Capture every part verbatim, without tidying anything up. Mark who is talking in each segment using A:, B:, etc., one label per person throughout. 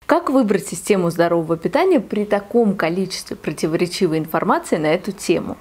A: Как выбрать систему здорового питания при таком количестве противоречивой информации на эту тему?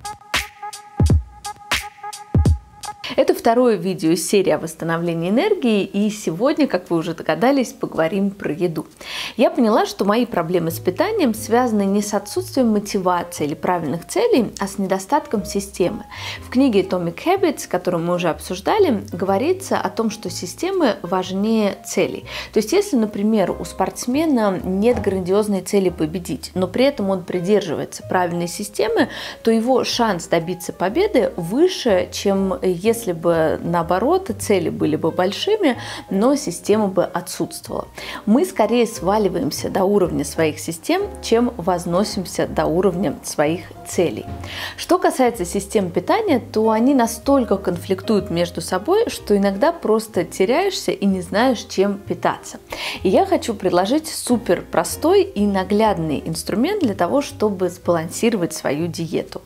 A: Это второе видео из серии о восстановлении энергии, и сегодня, как вы уже догадались, поговорим про еду. Я поняла, что мои проблемы с питанием связаны не с отсутствием мотивации или правильных целей, а с недостатком системы. В книге Atomic Habits, которую мы уже обсуждали, говорится о том, что системы важнее целей. То есть, если, например, у спортсмена нет грандиозной цели победить, но при этом он придерживается правильной системы, то его шанс добиться победы выше, чем если Если бы, наоборот, цели были бы большими, но система бы отсутствовала. Мы скорее сваливаемся до уровня своих систем, чем возносимся до уровня своих целей. Что касается систем питания, то они настолько конфликтуют между собой, что иногда просто теряешься и не знаешь, чем питаться. И я хочу предложить супер простой и наглядный инструмент для того, чтобы сбалансировать свою диету.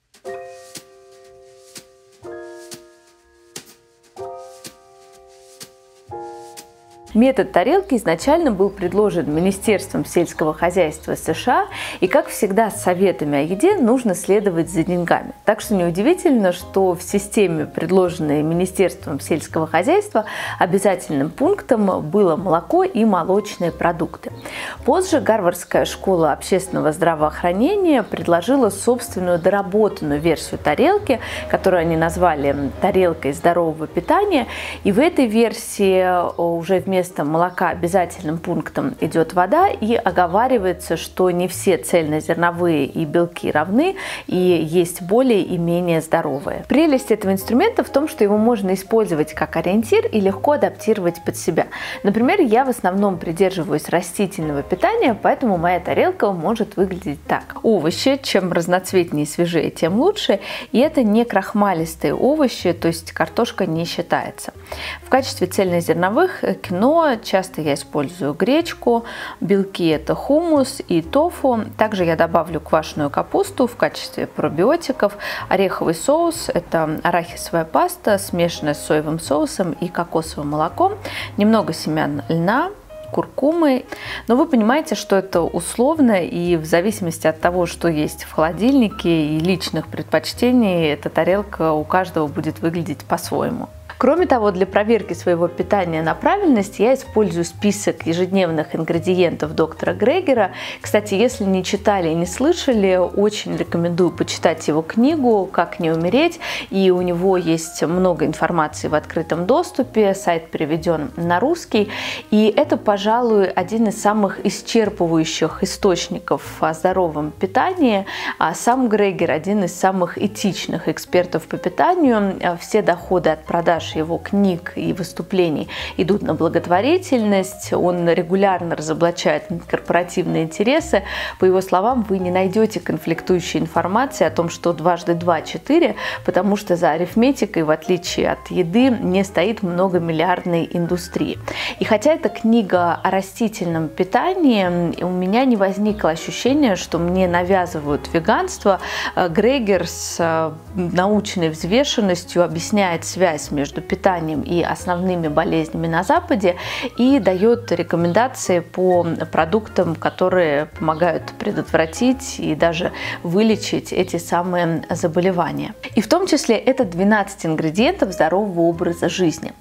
A: Метод тарелки изначально был предложен Министерством сельского хозяйства США, и, как всегда, с советами о еде нужно следовать за деньгами. Так что неудивительно, что в системе, предложенной Министерством сельского хозяйства, обязательным пунктом было молоко и молочные продукты. Позже Гарвардская школа общественного здравоохранения предложила собственную доработанную версию тарелки, которую они назвали «тарелкой здорового питания», и в этой версии уже вместо Вместо молока обязательным пунктом идет вода, и оговаривается, что не все цельнозерновые и белки равны, и есть более и менее здоровые. Прелесть этого инструмента в том, что его можно использовать как ориентир и легко адаптировать под себя. Например, я в основном придерживаюсь растительного питания, поэтому моя тарелка может выглядеть так. Овощи, чем разноцветнее и свежее, тем лучше, и это не крахмалистые овощи, то есть картошка не считается. В качестве цельнозерновых кино часто я использую гречку, белки – это хумус и тофу. Также я добавлю квашеную капусту в качестве пробиотиков, ореховый соус – это арахисовая паста, смешанная с соевым соусом и кокосовым молоком, немного семян льна, куркумы. Но вы понимаете, что это условно, и в зависимости от того, что есть в холодильнике и личных предпочтений, эта тарелка у каждого будет выглядеть по-своему. Кроме того, для проверки своего питания на правильность я использую список ежедневных ингредиентов доктора Грегера. Кстати, если не читали и не слышали, очень рекомендую почитать его книгу «Как не умереть». И у него есть много информации в открытом доступе, сайт переведен на русский. И это, пожалуй, один из самых исчерпывающих источников о здоровом питании. А сам Грегер один из самых этичных экспертов по питанию. Все доходы от продаж его книг и выступлений идут на благотворительность, он регулярно разоблачает корпоративные интересы. По его словам, вы не найдете конфликтующей информации о том, что дважды два – четыре, потому что за арифметикой, в отличие от еды, не стоит многомиллиардной индустрии. И хотя эта книга о растительном питании, у меня не возникло ощущения, что мне навязывают веганство. Грегер с научной взвешенностью объясняет связь между питанием и основными болезнями на Западе и дает рекомендации по продуктам, которые помогают предотвратить и даже вылечить эти самые заболевания. И в том числе это двенадцать ингредиентов здорового образа жизни.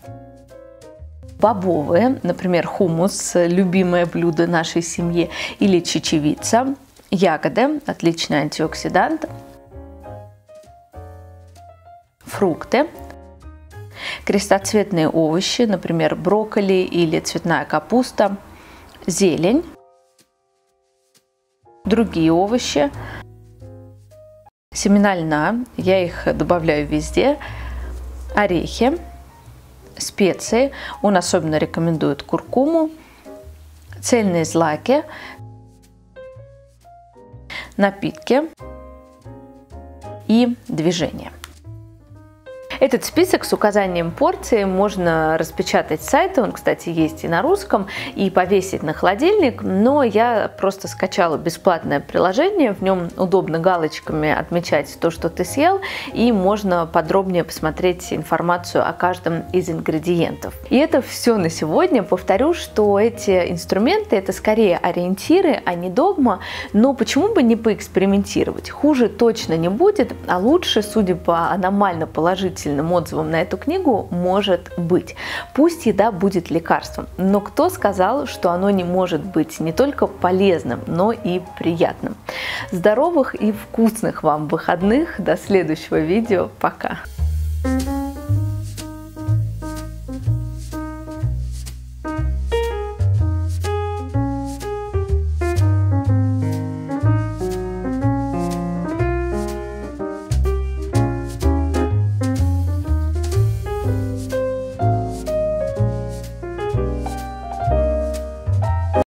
A: Бобовые, например, хумус, любимое блюдо нашей семьи, или чечевица, ягоды, отличный антиоксидант, фрукты, крестоцветные овощи, например, брокколи или цветная капуста, зелень, другие овощи, семена льна, я их добавляю везде, орехи, специи, он особенно рекомендует куркуму, цельные злаки, напитки и движение. Этот список с указанием порции можно распечатать с сайта, он, кстати, есть и на русском, и повесить на холодильник, но я просто скачала бесплатное приложение, в нем удобно галочками отмечать то, что ты съел, и можно подробнее посмотреть информацию о каждом из ингредиентов. И это все на сегодня. Повторю, что эти инструменты – это скорее ориентиры, а не догма, но почему бы не поэкспериментировать? Хуже точно не будет, а лучше, судя по аномально положительным отзывам на эту книгу, может быть. Пусть еда будет лекарством, но кто сказал, что оно не может быть не только полезным, но и приятным? Здоровых и вкусных вам выходных! До следующего видео. Пока!